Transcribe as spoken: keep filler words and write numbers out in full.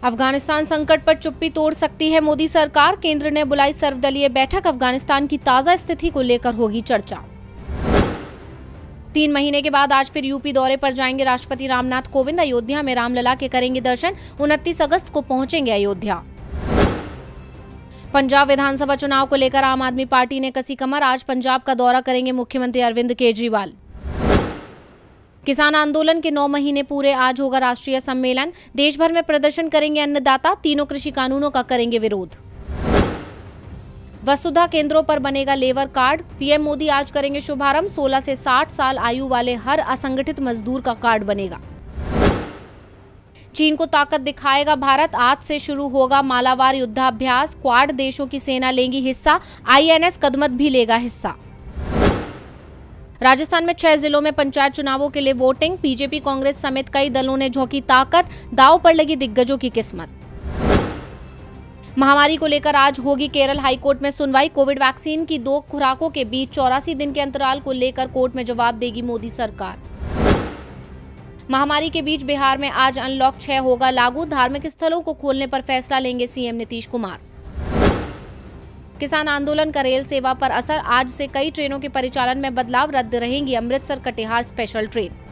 अफगानिस्तान संकट पर चुप्पी तोड़ सकती है मोदी सरकार। केंद्र ने बुलाई सर्वदलीय बैठक। अफगानिस्तान की ताजा स्थिति को लेकर होगी चर्चा। तीन महीने के बाद आज फिर यूपी दौरे पर जाएंगे राष्ट्रपति रामनाथ कोविंद। अयोध्या में रामलला के करेंगे दर्शन। उनतीस अगस्त को पहुंचेंगे अयोध्या। पंजाब विधानसभा चुनाव को लेकर आम आदमी पार्टी ने कसी कमर। आज पंजाब का दौरा करेंगे मुख्यमंत्री अरविंद केजरीवाल। किसान आंदोलन के नौ महीने पूरे, आज होगा राष्ट्रीय सम्मेलन। देश भर में प्रदर्शन करेंगे अन्नदाता। तीनों कृषि कानूनों का करेंगे विरोध। वसुधा केंद्रों पर बनेगा लेबर कार्ड। पीएम मोदी आज करेंगे शुभारंभ। सोलह से साठ साल आयु वाले हर असंगठित मजदूर का कार्ड बनेगा। चीन को ताकत दिखाएगा भारत। आज से शुरू होगा मालाबार युद्धाभ्यास। क्वाड देशों की सेना लेंगी हिस्सा। आईएनएस कदमत भी लेगा हिस्सा। राजस्थान में छह जिलों में पंचायत चुनावों के लिए वोटिंग। बीजेपी कांग्रेस समेत कई दलों ने झोंकी ताकत। दांव पर लगी दिग्गजों की किस्मत। महामारी को लेकर आज होगी केरल हाईकोर्ट में सुनवाई। कोविड वैक्सीन की दो खुराकों के बीच चौरासी दिन के अंतराल को लेकर कोर्ट में जवाब देगी मोदी सरकार। महामारी के बीच बिहार में आज अनलॉक छह होगा लागू। धार्मिक स्थलों को खोलने पर फैसला लेंगे सीएम नीतीश कुमार। किसान आंदोलन का रेल सेवा पर असर। आज से कई ट्रेनों के परिचालन में बदलाव। रद्द रहेंगी अमृतसर कटिहार स्पेशल ट्रेन।